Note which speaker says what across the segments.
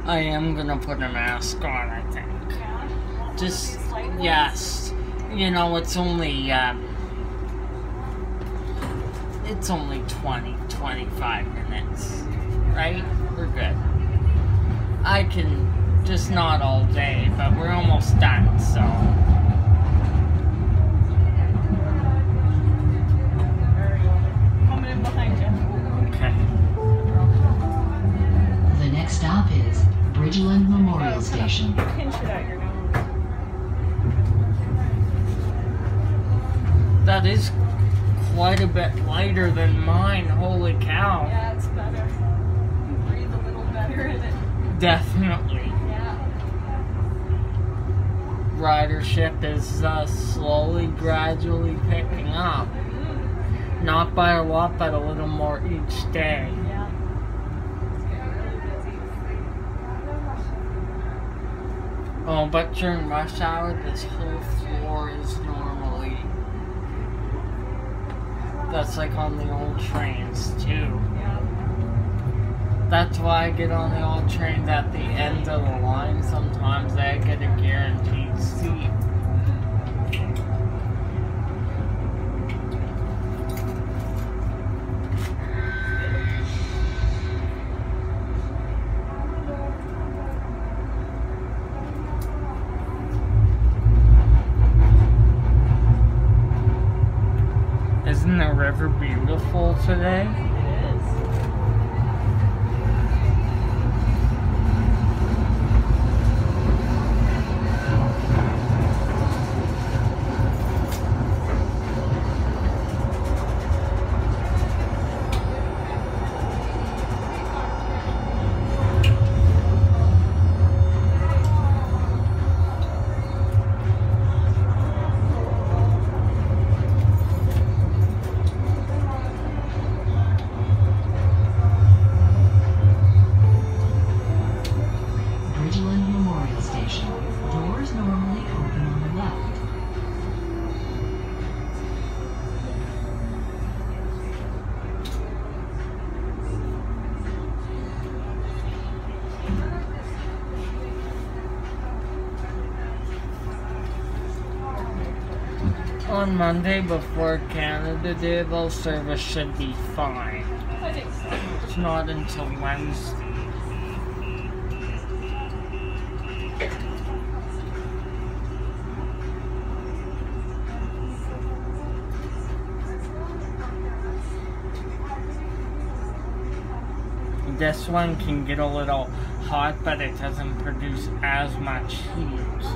Speaker 1: I am gonna put a mask on, I think.
Speaker 2: Yeah.
Speaker 1: Just, yes. You know, it's only 20, 25 minutes. Right? We're good. I can, just not all day, but we're almost done, so.
Speaker 2: Coming in behind you.
Speaker 1: Okay.
Speaker 3: The next stop is Bridgeland Memorial Station.
Speaker 2: Pinch it out your nose.
Speaker 1: That is quite a bit lighter than mine, holy cow.
Speaker 2: Yeah, it's better. You breathe a little better in it.
Speaker 1: Definitely.
Speaker 2: Yeah.
Speaker 1: Ridership is slowly, gradually picking up. Not by a lot, but a little more each day.
Speaker 2: Yeah. It's getting really busy.
Speaker 1: Oh, but during rush hour, this whole floor is normally... That's like on the old trains, too.
Speaker 2: Yeah.
Speaker 1: That's why I get on the old trains at the end of the line. Sometimes I get a guaranteed seat. Isn't the river beautiful today?
Speaker 2: It is.
Speaker 3: Bridgeland Memorial Station. Doors normally open on the left.
Speaker 1: On Monday before Canada Day, those service should be fine.
Speaker 2: I think so.
Speaker 1: It's not until Wednesday. This one can get a little hot, but it doesn't produce as much heat.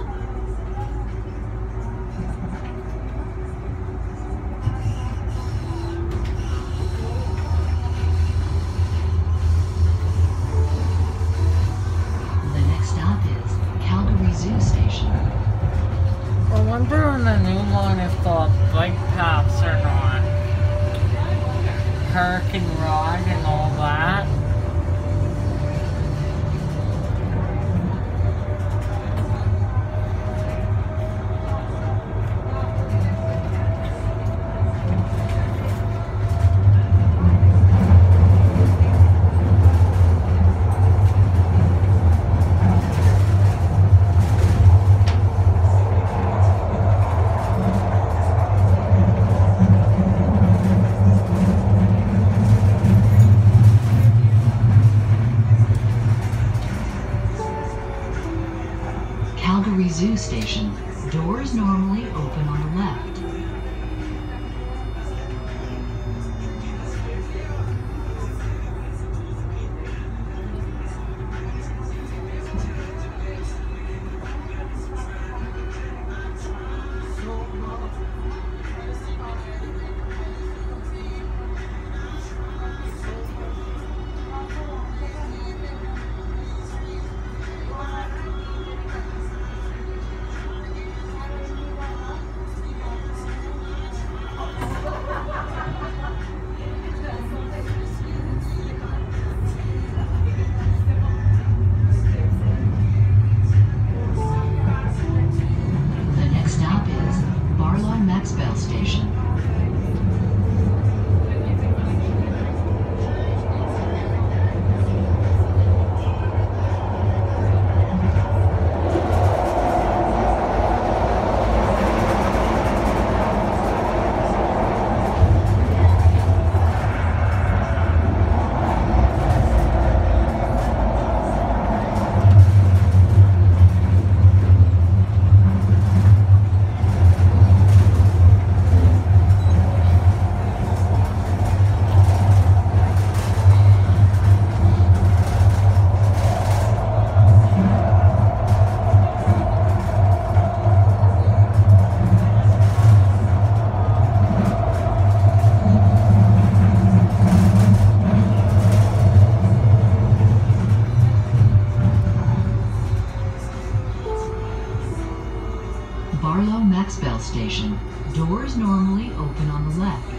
Speaker 3: The next stop is Calgary Zoo Station.
Speaker 1: I wonder on the new line if the bike paths are not. Hurricane Rod and all that.
Speaker 3: Calgary Zoo Station. Doors normally open on the left. Station. Doors normally open on the left.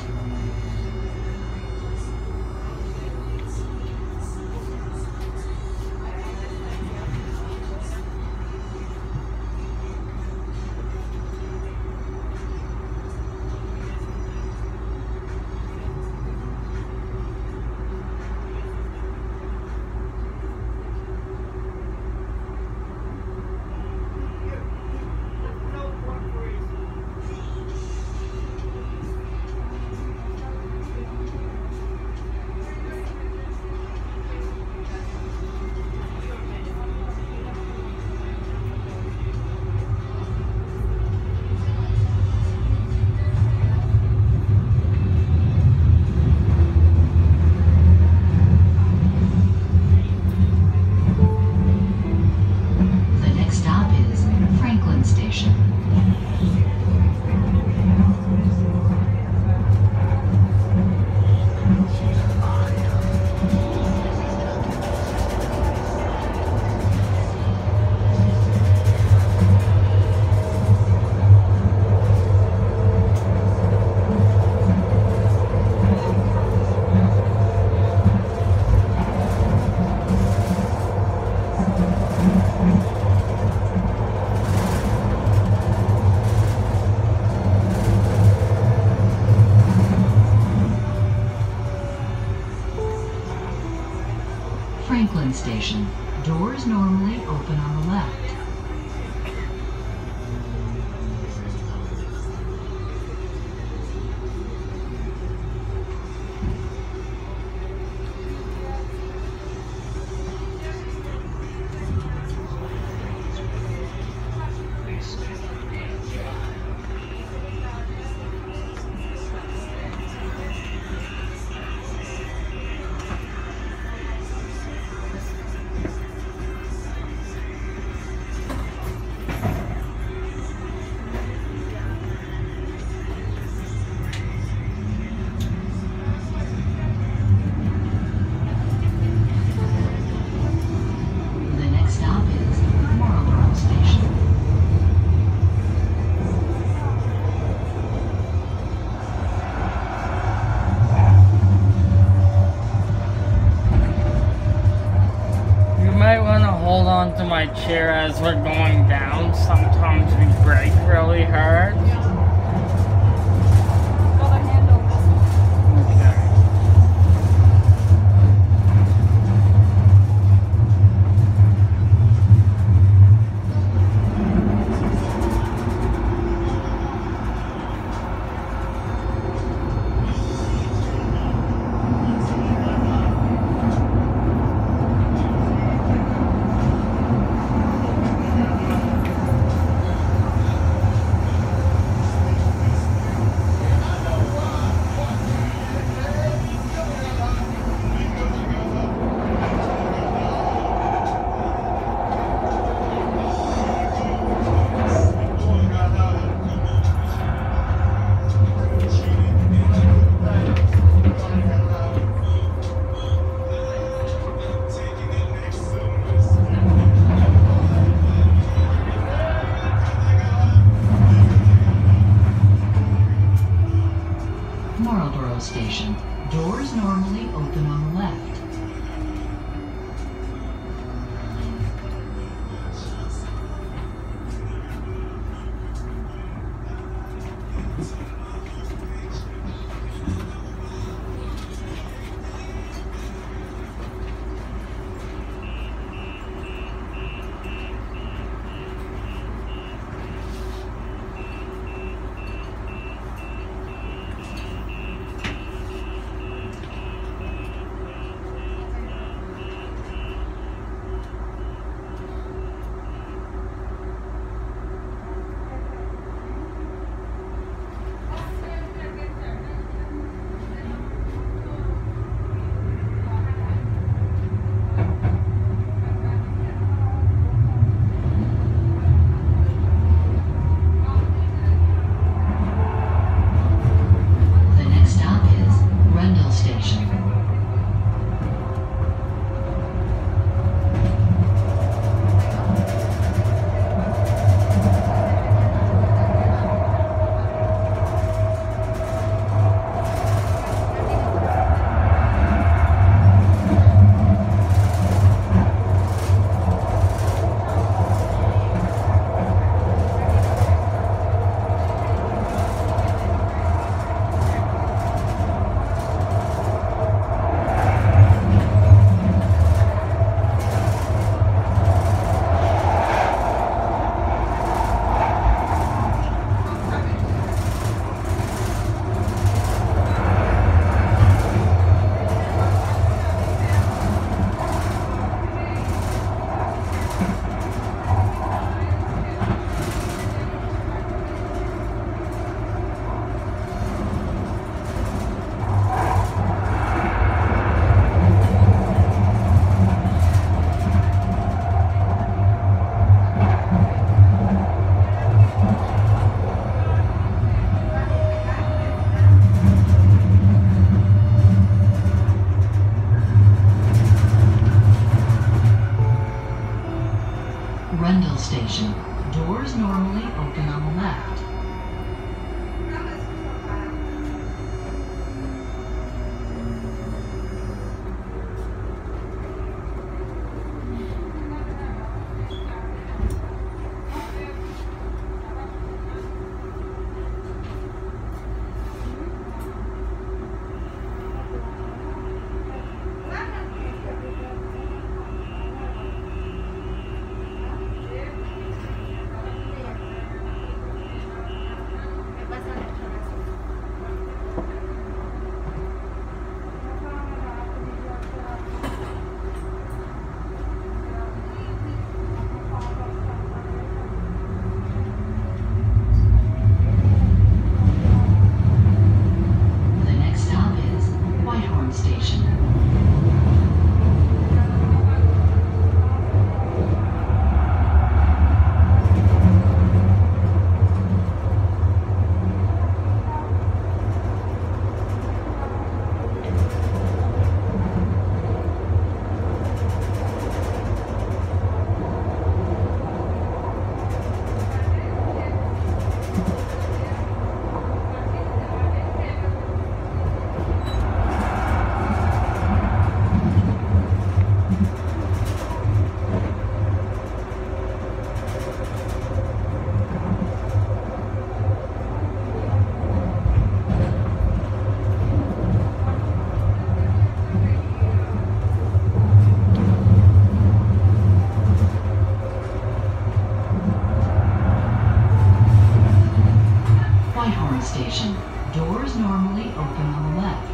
Speaker 3: Station. Franklin Station. Doors normally open on the left.
Speaker 1: To my chair as we're going down. Sometimes we brake really hard.
Speaker 2: Got a handle. Station. Doors normally open on the left.
Speaker 3: Whitehorn Station. Doors normally open on the left.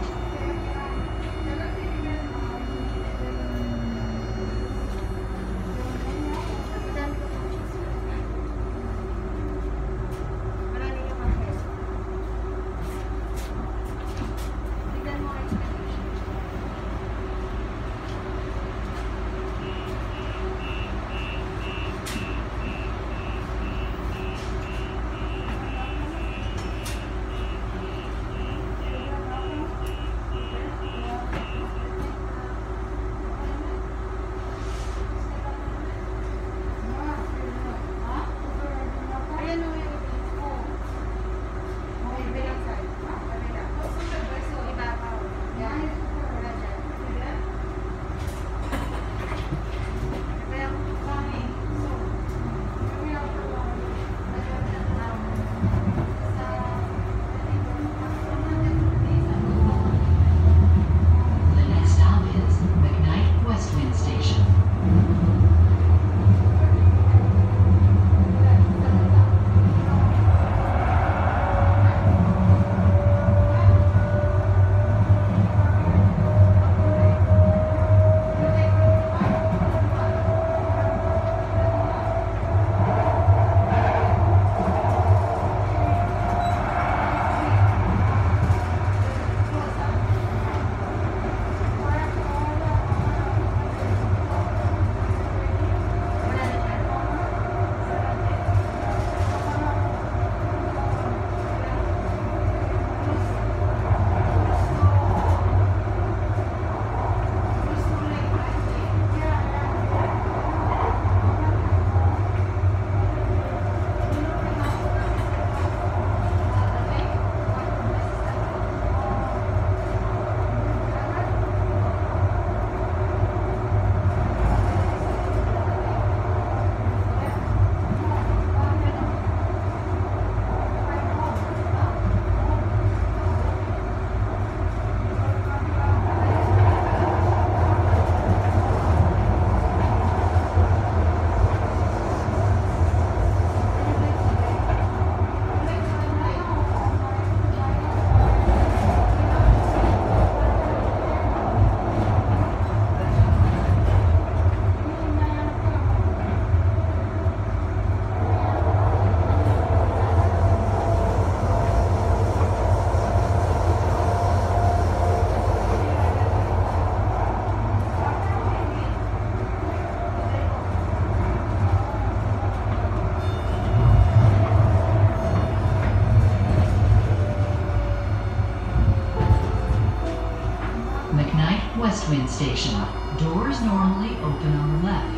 Speaker 3: Westwind Station. Doors normally open on the left.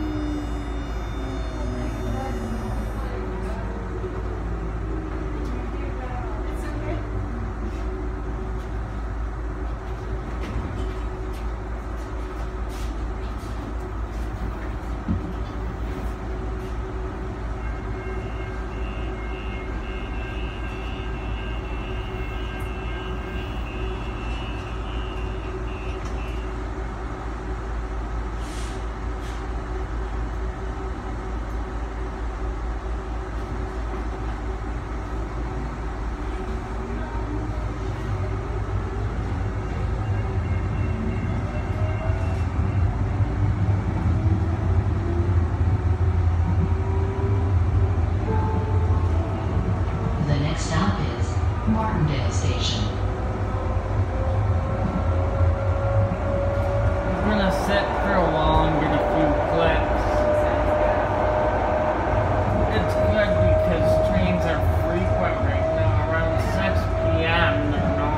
Speaker 3: Station.
Speaker 1: I'm gonna sit for a while and get a few clips. It's good because trains are frequent right now. Around 6 p.m. they're not.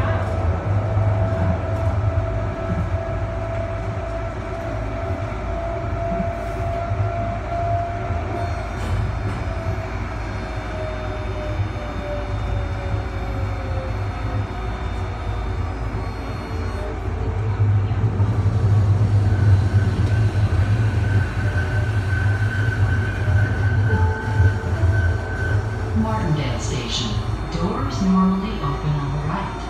Speaker 3: Station. Doors normally open on the right.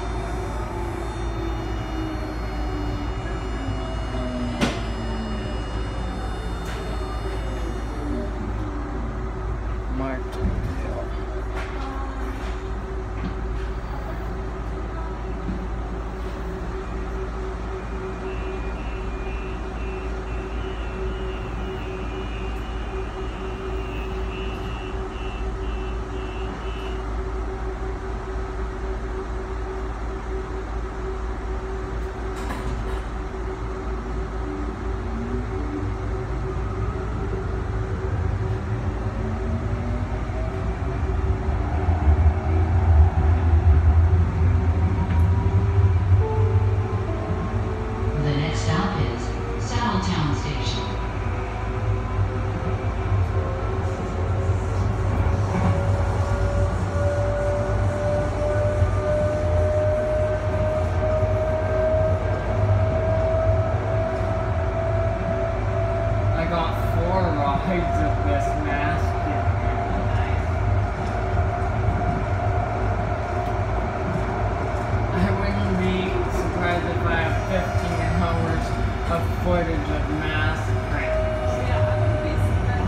Speaker 1: of footage of mass trains.
Speaker 2: Yeah, that would be super.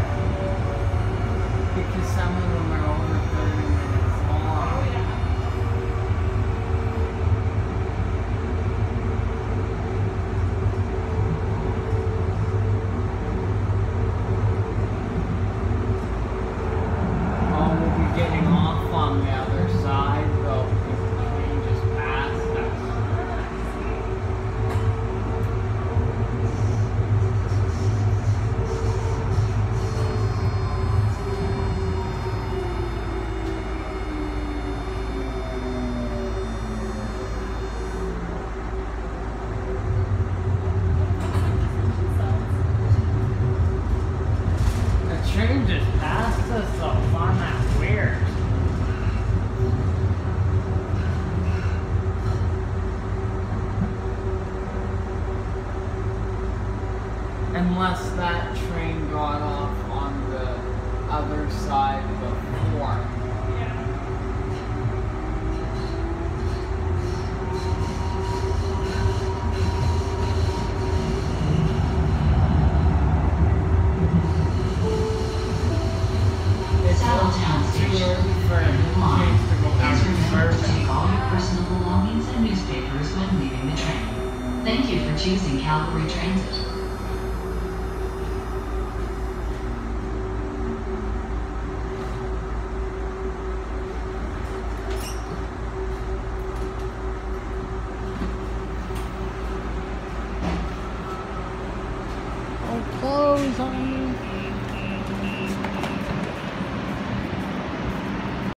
Speaker 1: Because some of them are over 30 minutes long.
Speaker 2: Oh, yeah.
Speaker 1: Oh, we'll be getting off on the other side though, because the train just passed us. The train just passed us though, I find that weird. Unless that train got off on the other side before.
Speaker 2: Yeah.
Speaker 1: It's
Speaker 3: Saddletown
Speaker 1: too
Speaker 3: Station.
Speaker 1: early for a train to go out
Speaker 3: Please
Speaker 1: of
Speaker 3: remember to
Speaker 1: service.
Speaker 3: take all your personal belongings and newspapers when leaving the train. Thank you for choosing Calgary Transit.
Speaker 1: Oh, close on